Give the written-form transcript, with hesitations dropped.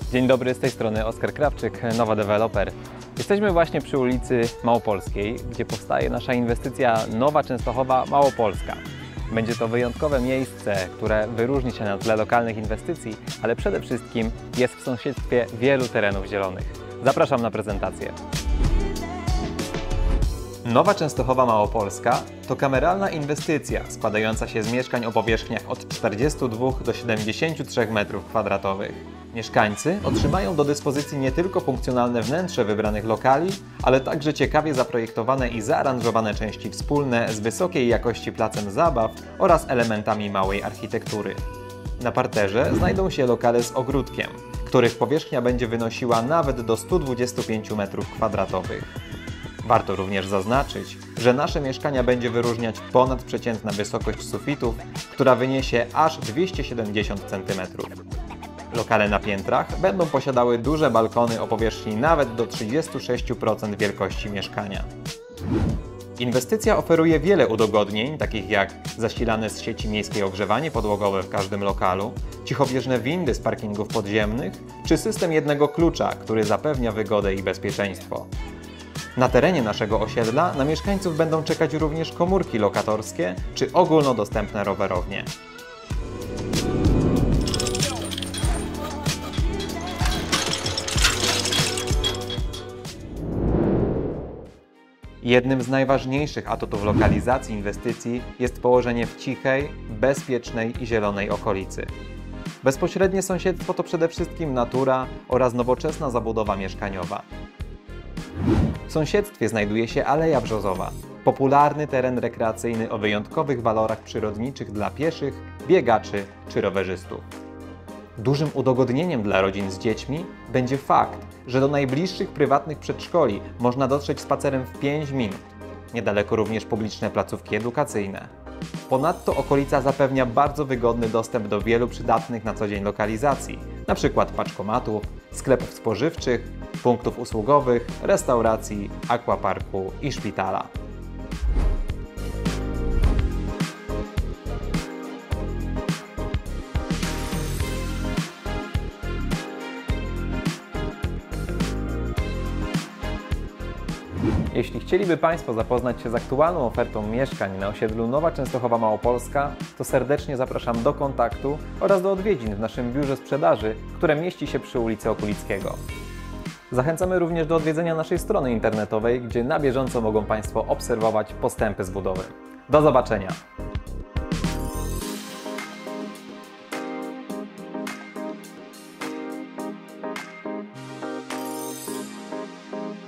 Dzień dobry, z tej strony Oskar Krawczyk, Nowa Deweloper. Jesteśmy właśnie przy ulicy Małopolskiej, gdzie powstaje nasza inwestycja Nowa Częstochowa Małopolska. Będzie to wyjątkowe miejsce, które wyróżni się na tle lokalnych inwestycji, ale przede wszystkim jest w sąsiedztwie wielu terenów zielonych. Zapraszam na prezentację. Nowa Częstochowa Małopolska to kameralna inwestycja składająca się z mieszkań o powierzchniach od 42 do 73 m2. Mieszkańcy otrzymają do dyspozycji nie tylko funkcjonalne wnętrze wybranych lokali, ale także ciekawie zaprojektowane i zaaranżowane części wspólne z wysokiej jakości placem zabaw oraz elementami małej architektury. Na parterze znajdą się lokale z ogródkiem, których powierzchnia będzie wynosiła nawet do 125 m2. Warto również zaznaczyć, że nasze mieszkania będzie wyróżniać ponadprzeciętna wysokość sufitów, która wyniesie aż 270 cm. Lokale na piętrach będą posiadały duże balkony o powierzchni nawet do 36% wielkości mieszkania. Inwestycja oferuje wiele udogodnień, takich jak zasilane z sieci miejskiej ogrzewanie podłogowe w każdym lokalu, cichobieżne windy z parkingów podziemnych, czy system jednego klucza, który zapewnia wygodę i bezpieczeństwo. Na terenie naszego osiedla na mieszkańców będą czekać również komórki lokatorskie czy ogólnodostępne rowerownie. Jednym z najważniejszych atutów lokalizacji inwestycji jest położenie w cichej, bezpiecznej i zielonej okolicy. Bezpośrednie sąsiedztwo to przede wszystkim natura oraz nowoczesna zabudowa mieszkaniowa. W sąsiedztwie znajduje się Aleja Brzozowa, popularny teren rekreacyjny o wyjątkowych walorach przyrodniczych dla pieszych, biegaczy czy rowerzystów. Dużym udogodnieniem dla rodzin z dziećmi będzie fakt, że do najbliższych prywatnych przedszkoli można dotrzeć spacerem w 5 minut. Niedaleko również publiczne placówki edukacyjne. Ponadto okolica zapewnia bardzo wygodny dostęp do wielu przydatnych na co dzień lokalizacji, np. paczkomatów, sklepów spożywczych, punktów usługowych, restauracji, aquaparku i szpitala. Jeśli chcieliby Państwo zapoznać się z aktualną ofertą mieszkań na osiedlu Nowa Częstochowa Małopolska, to serdecznie zapraszam do kontaktu oraz do odwiedzin w naszym biurze sprzedaży, które mieści się przy ulicy Okulickiego. Zachęcamy również do odwiedzenia naszej strony internetowej, gdzie na bieżąco mogą Państwo obserwować postępy z budowy. Do zobaczenia!